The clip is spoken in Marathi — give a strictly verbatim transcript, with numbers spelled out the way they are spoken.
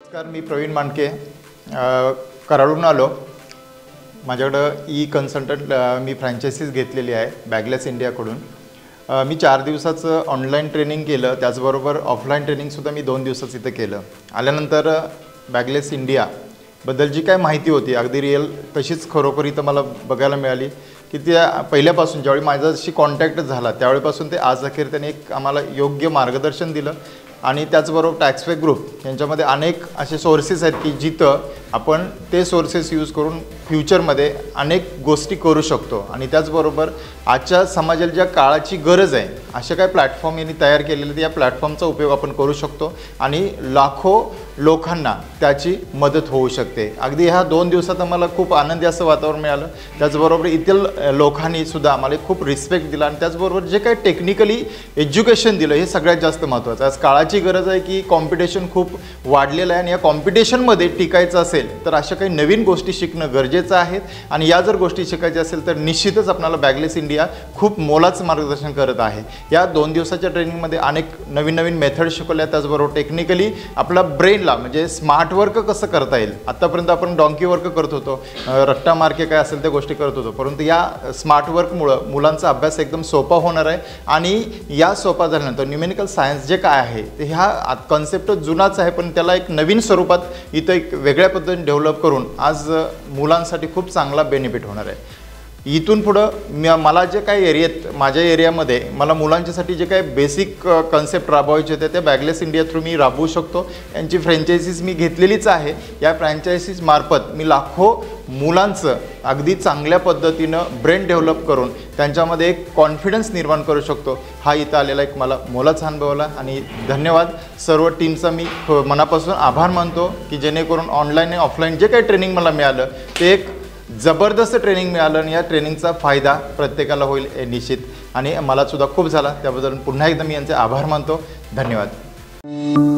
नमस्कार, मी प्रवीण मांडके कराडून आलो। माझ्याकडे ई कन्सल्टंट मी फ्रँचायसीज घेतलेली आहे बॅगलेस इंडियाकडून। मी चार दिवसाचं ऑनलाईन ट्रेनिंग केलं, त्याचबरोबर ऑफलाईन ट्रेनिंगसुद्धा मी दोन दिवसाचं इथं केलं। आल्यानंतर बॅगलेस इंडियाबद्दल जी काय माहिती होती अगदी रिअल तशीच खरोखर इथं मला बघायला मिळाली की त्या पहिल्यापासून ज्यावेळी माझ्याशी कॉन्टॅक्ट झाला त्यावेळेपासून ते आज अखेर त्यांनी एक आम्हाला योग्य मार्गदर्शन दिलं। आणि त्याचबरोबर टॅक्सवे ग्रुप यांच्यामध्ये अनेक असे सोर्सेस आहेत की जिथं आपण ते सोर्सेस यूज करून फ्युचरमध्ये अनेक गोष्टी करू शकतो। आणि त्याचबरोबर आजच्या समाजाला ज्या काळाची गरज आहे अशा काही प्लॅटफॉर्म यांनी तयार केलेले त्या प्लॅटफॉर्मचा उपयोग आपण करू शकतो आणि लाखो लोकांना त्याची मदत होऊ शकते। अगदी ह्या दोन दिवसात आम्हाला खूप आनंदी असं वातावरण मिळालं। त्याचबरोबर इथील लोकांनी सुद्धा आम्हाला खूप रिस्पेक्ट दिला आणि त्याचबरोबर जे काही टेक्निकली एज्युकेशन दिलं हे सगळ्यात जास्त महत्त्वाचं आहे। आज काळाची गरज आहे की कॉम्पिटिशन खूप वाढलेलं आहे आणि या कॉम्पिटिशनमध्ये टिकायचं असेल तर अशा काही नवीन गोष्टी शिकणं गरजेचं आहे। आणि या जर गोष्टी शिकायच्या असेल तर निश्चितच आपल्याला बॅगलेस इंडिया खूप मोलाचं मार्गदर्शन करत आहे। या दोन दिवसाच्या ट्रेनिंगमध्ये अनेक नवीन नवीन मेथड शिकवल्या, त्याचबरोबर टेक्निकली आपला ब्रेन म्हणजे स्मार्ट वर्क कसं करता येईल। आतापर्यंत आपण डॉंकी वर्क करत होतो, रट्टा मार्के काय असेल त्या गोष्टी करत होतो, परंतु या स्मार्ट वर्कमुळे मुलांचा अभ्यास एकदम सोपा होणार आहे। आणि या सोपा झाल्यानंतर न्यूमेरिकल सायन्स जे काय आहे ते ह्या कॉन्सेप्ट जुनाच आहे पण त्याला एक नवीन स्वरूपात इथं एक वेगळ्या पद्धतीने डेव्हलप करून आज मुलांसाठी खूप चांगला बेनिफिट होणार आहे। इथून पुढं मला जे काही एरियात माझ्या एरियामध्ये मला मुलांच्यासाठी जे काही बेसिक कन्सेप्ट राबवायचे होते ते बॅगलेस इंडिया थ्रू मी राबवू शकतो। यांची फ्रँचायसीज मी घेतलेलीच आहे। या फ्रँचायसीज मार्फत मी लाखो मुलांचं अगदी चांगल्या पद्धतीनं ब्रेन डेव्हलप करून त्यांच्यामध्ये एक कॉन्फिडन्स निर्माण करू शकतो। हा इथं आलेला एक मला मोलाचा अनुभव आला आणि धन्यवाद सर्व टीमचा मी मनापासून आभार मानतो की जेणेकरून ऑनलाईन आणि ऑफलाईन जे काही ट्रेनिंग मला मिळालं ते एक जबरदस्त ट्रेनिंग मिळालं आणि या ट्रेनिंगचा फायदा प्रत्येकाला होईल हे निश्चित आणि मला सुद्धा खूप झाला। त्याबद्दल पुन्हा एकदा मी यांचे आभार मानतो। धन्यवाद।